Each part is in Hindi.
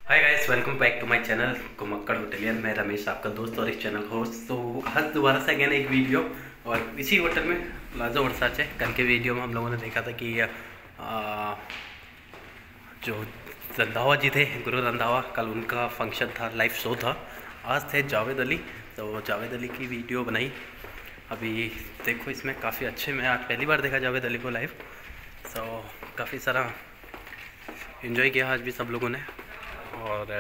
Hi guys, welcome back to my channel घुमक्कड़ होटलियर। मैं रमेश, आपका दोस्त और इस चैनल होस्ट। तो आज दोबारा से अगेन एक वीडियो और इसी होटल में प्लाजा वर्साचे। कल के वीडियो में हम लोगों ने देखा था कि जो रंधावा जी थे, गुरु रंधावा, कल उनका फंक्शन था, लाइव शो था। आज थे जावेद अली, तो जावेद अली की वीडियो बनाई। अभी देखो इसमें काफ़ी अच्छे, मैं आज पहली बार देखा जावेद अली को लाइव, तो काफ़ी सारा इन्जॉय किया आज भी सब लोगों ने। और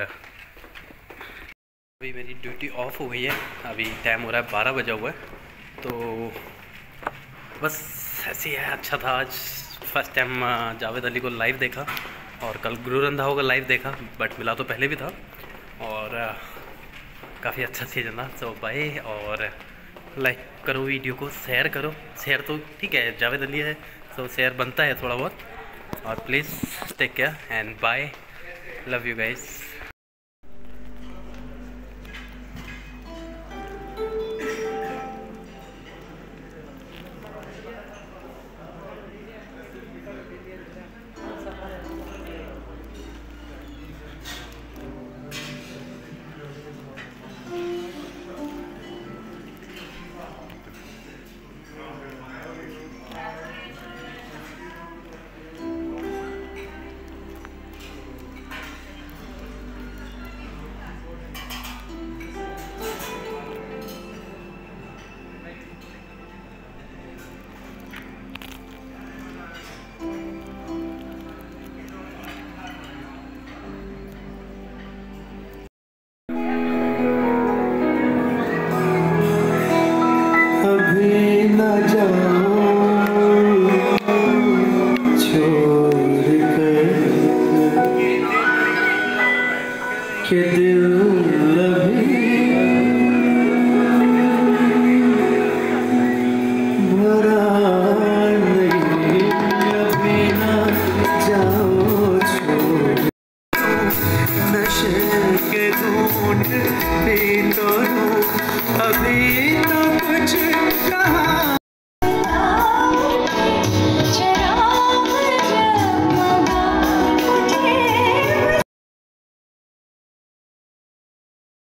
अभी मेरी ड्यूटी ऑफ हो गई है, अभी टाइम हो रहा है 12 बजा हुआ है। तो बस ऐसे ही है। अच्छा था आज, फर्स्ट टाइम जावेद अली को लाइव देखा और कल गुरु रंधावा को लाइव देखा, बट मिला तो पहले भी था। और काफ़ी अच्छा सीजन था। तो बाय, और लाइक करो वीडियो को, शेयर करो। शेयर तो ठीक है, जावेद अली है तो शेयर बनता है थोड़ा बहुत। और please take care and bye, love you guys. के दिल अभी भरा नहीं, अभी ना जाओ छोड़। नशे के घूंट पी तो लूं, अभी तो कुछ